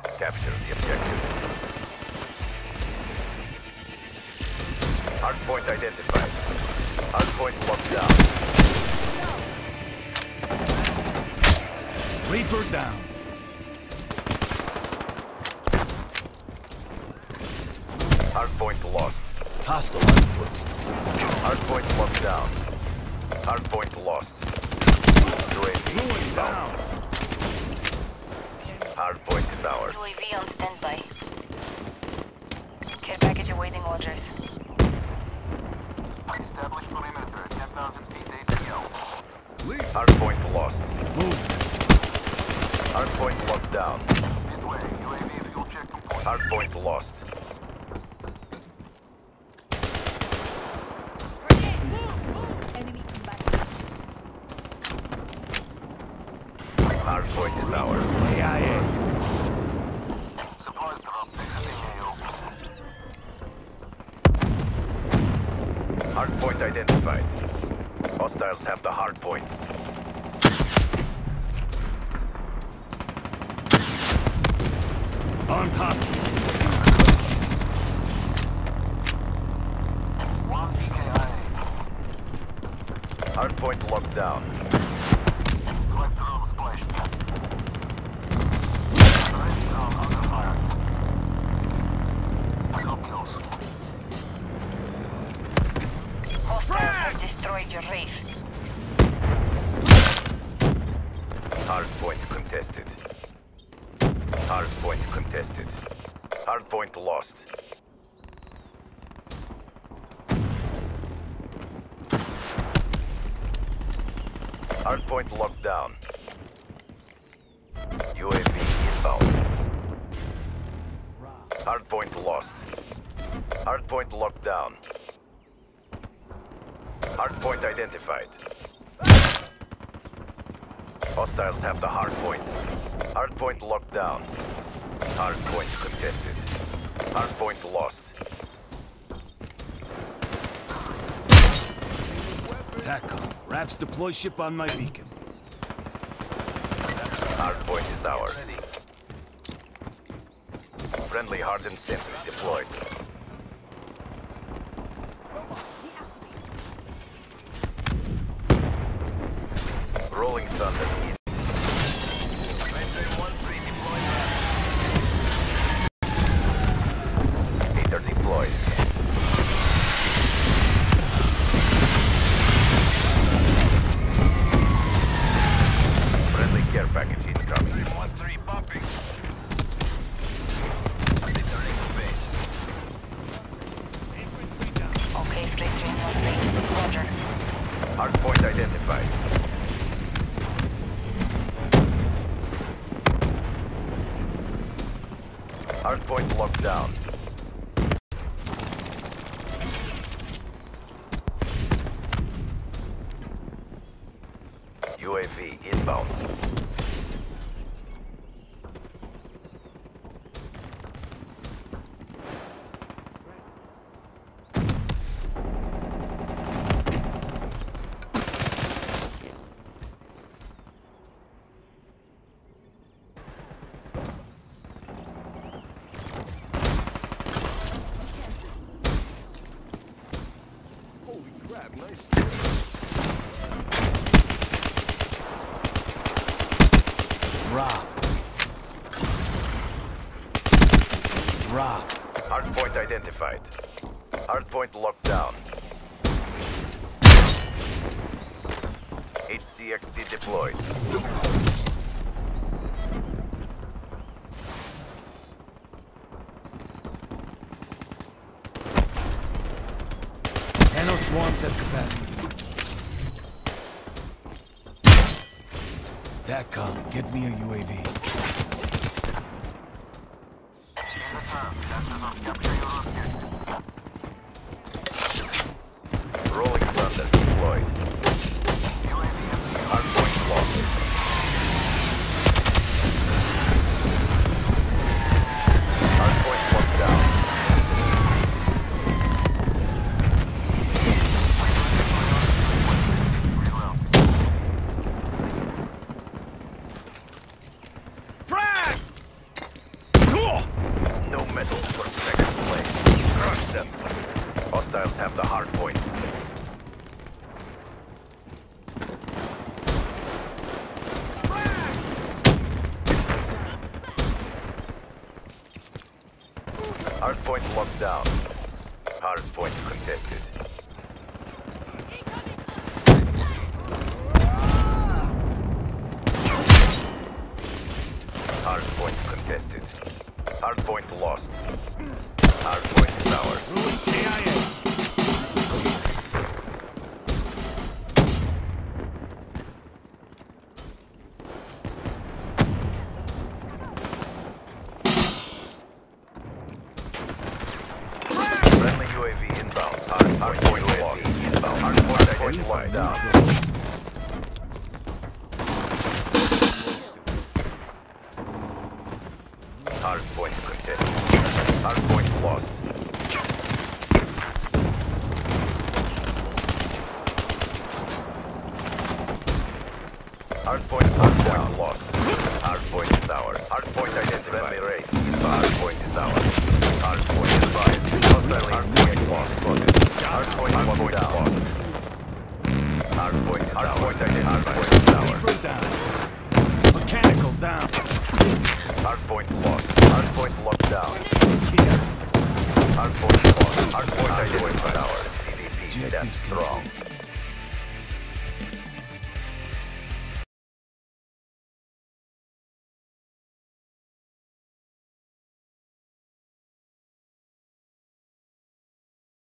Capture the objective. Hardpoint identified. Hardpoint locked down. Reaper down. Hardpoint lost. Hostile on foot. Hardpoint locked down. Hardpoint lost. UAV inbound. Hardpoint is ours. UAV on standby. Care package awaiting orders. Established perimeter at 10,000 feet ATL. Hardpoint lost. Move. Hardpoint locked down. Midway, UAV fuel check complete. Hardpoint lost. Enemy combatant. Hardpoint is ours. AIA. Supplies drop exiting AO. Hardpoint identified. Hostiles have the hardpoint. On hostile. One EKIA. Hardpoint locked down. Collector on splash. Threat down under fire. Top kills. Hostiles have destroyed your Wraith. Hardpoint contested. Hardpoint contested. Hardpoint lost. Hardpoint locked down. UAV inbound. Hardpoint lost. Hardpoint locked down. Hardpoint identified. Hostiles have the hardpoint. Hardpoint locked down. Hardpoint contested. Hardpoint lost. TACCOM. Raps deploy ship on my beacon. Hardpoint is ours. Friendly hardened sentry deployed. Rolling Thunder in. Meter deployed. Friendly care package incoming. 3-1-3 bumping. Returning to base. Okay, 3-3-1-3. Roger. Hardpoint identified. Hardpoint locked down. UAV inbound. Holy crap, nice. Drop. Drop. Hardpoint identified. Hardpoint locked down. HCXD deployed. Nano swarms at capacity. TACCOM. Get me a UAV. In the turn, sensors on capture your objective. Rolling Thunder deployed. UAV Hardpoint locked. Hardpoint locked down. reload. locked down. Hard point contested. Hard point contested. Hard point lost. Hard point is ours. KIA. Friendly UAV inbound. Hard point lost. Inbound. Hard point locked down. Hard point contested. Hard point lost. Hard point lost. Hard point is ours. Hard point identified. Friendly race. Hard point is ours. Hard point advised. Hard point lost. Hard point down. Hard point is ours. Hard point identified. Hard point is ours. Down. Mechanical down. Hard point lost. Hard point locked down. Here. Hard point lost. Hard point identified. Ours. CDP step strong.